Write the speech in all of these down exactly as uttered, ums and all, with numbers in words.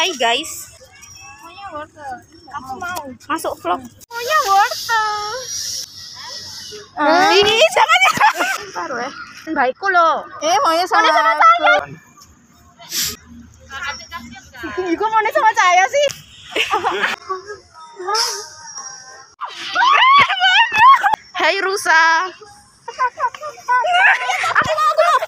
Hai guys. Maunya wortel. Aku mau. Masuk vlog. Maunya wortel. Ah. Ih, jangan ya. Baru ya. Baikku loh. Eh, maunya sama, sama saya. Juga maunya sama saya sih. Hai rusa. Aku mau, aku mau.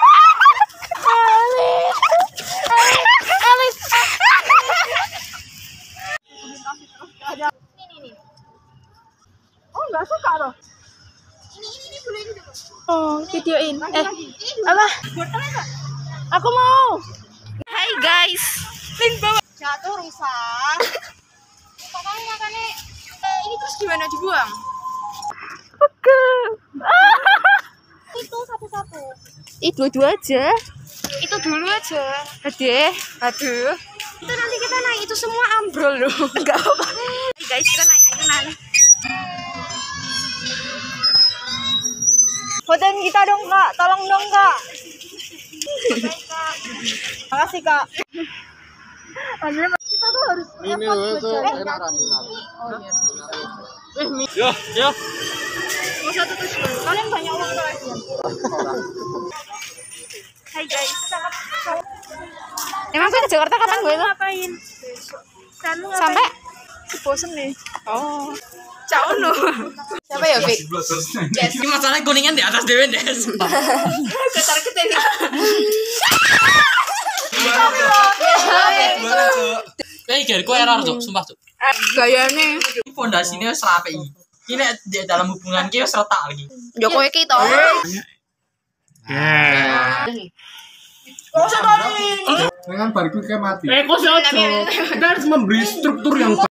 Oh, enggak suka loh. Ini ini ini boleh ini dulu. Oh, videoin. Eh, Alah, aku mau. Hai guys. Link bawa. jatuh rusak. Pokoknya makannya eh, ini terus gimana dibuang? Oke. Itu satu-satu. Ih, dua-dua aja. Itu dulu aja. Aduh, aduh. Itu nanti kita naik itu semua ambrol loh. Enggak apa. Hai guys, kita naik ayunan. Fotoin kita dong kak, tolong dong kak. Makasih kak. Kita tuh harus Ini loh itu enak raminal. Yo, yo. mau satu terus kalian banyak uang tuh aja. Hai guys. Emang gue ke Jakarta kapan gue tuh? Ngapain? Besok. Sampai Bosen nih. oh. Ciao no. Siapa ya, Fik? Ini masalahnya kuningan di atas dewe des. Ketar ketir. Eh, gak kue error tuh, sumpah tuh. Gayane. Ini fondasinya wis rapi iki. Ini di dalam hubungan ki wis retak lagi. Yo kowe ki to. Kok usah tolongin. Dengan bariku kayak mati. Eh, kok sih ojo? Kita harus memberi struktur yang